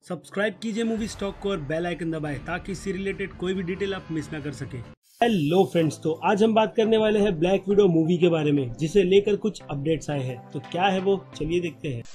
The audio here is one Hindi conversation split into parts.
सब्सक्राइब कीजिए मूवी स्टॉक को और बेल आइकन दबाएं ताकि इससे रिलेटेड कोई भी डिटेल आप मिस ना कर सके। हेलो फ्रेंड्स, तो आज हम बात करने वाले हैं ब्लैक विडो मूवी के बारे में, जिसे लेकर कुछ अपडेट्स आए हैं। तो क्या है वो, चलिए देखते हैं।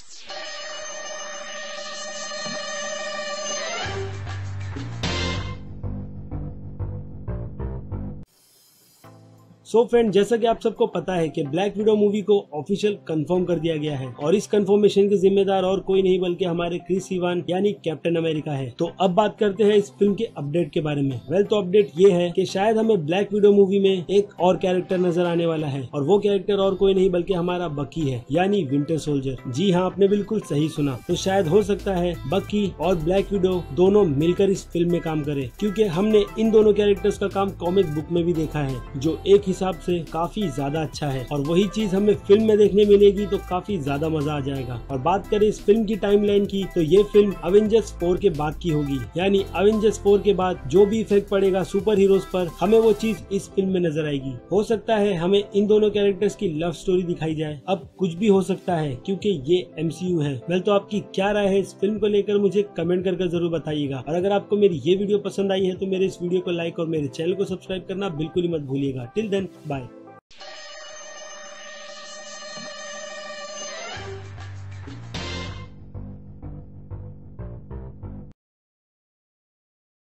सो फ्रेंड, जैसा कि आप सबको पता है कि ब्लैक विडो मूवी को ऑफिशियल कंफर्म कर दिया गया है और इस कंफर्मेशन के जिम्मेदार और कोई नहीं बल्कि हमारे क्रिस इवान यानी कैप्टन अमेरिका है। तो अब बात करते हैं इस फिल्म के अपडेट के बारे में। तो अपडेट ये है कि शायद हमें ब्लैक विडो मूवी में एक और कैरेक्टर नजर आने वाला है और वो कैरेक्टर और कोई नहीं बल्कि हमारा बकी है, यानी विंटर सोल्जर। जी हाँ, आपने बिल्कुल सही सुना। तो शायद हो सकता है बकी और ब्लैक विडो दोनों मिलकर इस फिल्म में काम करे, क्योंकि हमने इन दोनों कैरेक्टर्स का काम कॉमिक बुक में भी देखा है, जो एक हिसाब से काफी ज्यादा अच्छा है और वही चीज हमें फिल्म में देखने मिलेगी तो काफी ज्यादा मजा आ जाएगा। और बात करें इस फिल्म की टाइमलाइन की, तो ये फिल्म अवेंजर्स 4 के बाद की होगी, यानी अवेंजर्स 4 के बाद जो भी इफेक्ट पड़ेगा सुपर हीरोज पर, हमें वो चीज इस फिल्म में नजर आएगी। हो सकता है हमें इन दोनों कैरेक्टर्स की लव स्टोरी दिखाई जाए, अब कुछ भी हो सकता है क्योंकि ये MCU है। तो आपकी क्या राय है इस फिल्म को लेकर, मुझे कमेंट करके जरूर बताइएगा। और अगर आपको मेरी ये वीडियो पसंद आई है तो मेरे इस वीडियो को लाइक और मेरे चैनल को सब्सक्राइब करना बिल्कुल ही मत भूलिएगा। Till then, bye.